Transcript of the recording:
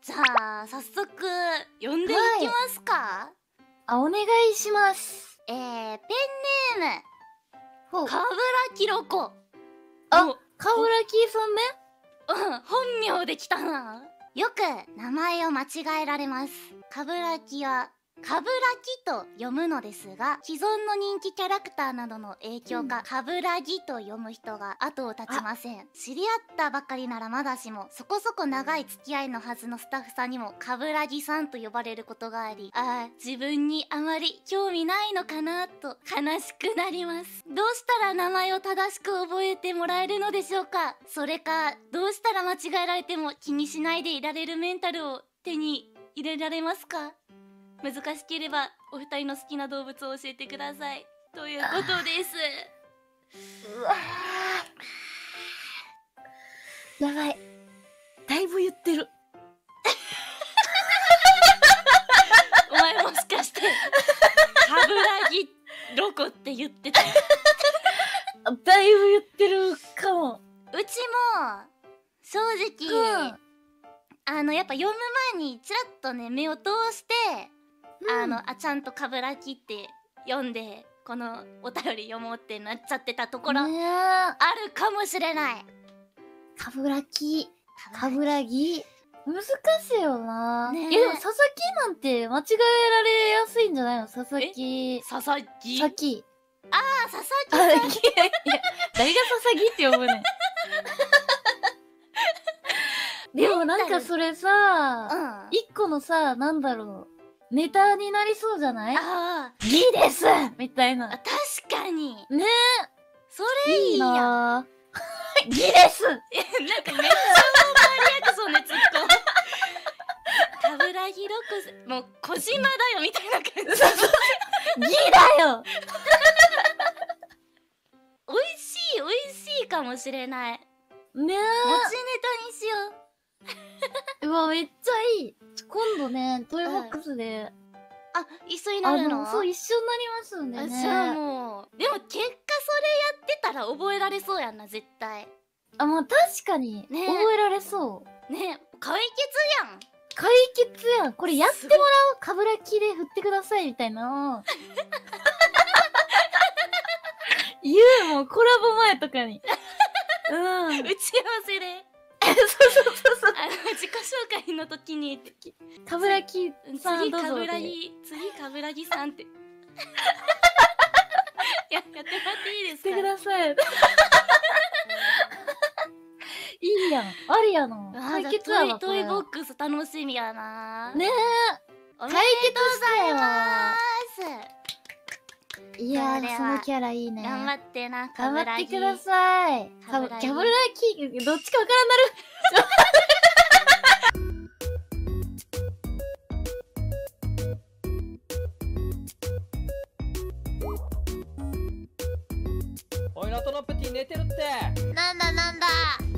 じゃあ早速呼んでいきますか。 あ、お願いします。 ペンネームほう。 かぶらきろこ。 あ、かぶらきさんね。 本名で来たな。よく名前を間違えられます。かぶらきはかぶらきと読むのですが、既存の人気キャラクターなどの影響か、かぶらぎと読む人が後を絶ちません。知り合ったばかりならまだしも、そこそこ長い付き合いのはずのスタッフさんにもかぶらぎさんと呼ばれることがあり、自分にあまり興味ないのかなと悲しくなります。どうしたら名前を正しく覚えてもらえるのでしょうか。それか、どうしたら間違えられても気にしないでいられるメンタルを手に入れられますか。難しければお二人の好きな動物を教えてくださいということです。 うわー、やばい、だいぶ言ってる。 お前もしかしてかぶらぎロコって言ってたよ。 だいぶ言ってるかも。 うちも正直、やっぱ読む前にちらっとね目を通して、ちゃんとかぶらきって読んでこのお便り読もうってなっちゃってたところ、あるかもしれない。 かぶらき、かぶらぎ、難しいよな。 ねえ。 でも佐々木なんて間違えられやすいんじゃないの。佐々木。 佐々木。 佐々木。 佐々木さん。 いや、誰が佐々木って呼ぶねん。でもなんかそれさ、一個のさ、なんだろう。ネタになりそうじゃない？ギですみたいな。 確かに。 ねえ。 それいいや。 なギですなんかめっちゃオーバーリアクションで突っ込む。かぶらぎろこ、もう小島だよみたいな感じ。 ギだよ。 美味しいかもしれない。 ねえ。 持ちネタにしよう。うわ、めっちゃいい。今度ね、トイボックスで。 一緒になるの？ そう、一緒になりますんでね。 じゃあもう。でも結果それやってたら覚えられそうやんな、絶対。 まあ確かに。ね、覚えられそう。 ね、解決やん。 解決やん。これやってもらおう。かぶらきで振ってくださいみたいな。言うもん、コラボ前とかに。 打ち合わせで。 そう。 自己紹介の時にかぶらきさんどうぞ。 次かぶらぎさんってやってもらっていいですか？ してください。いいやん。ありやな。解決やわ。 トイボックス楽しみやな。 ねえ。 おめでとうございます。 いやー、そのキャラいいね。 頑張ってな、 頑張ってください。キャブラキ、どっちかわからんなる。 おい、ナトノプティ寝てるって。 なんだ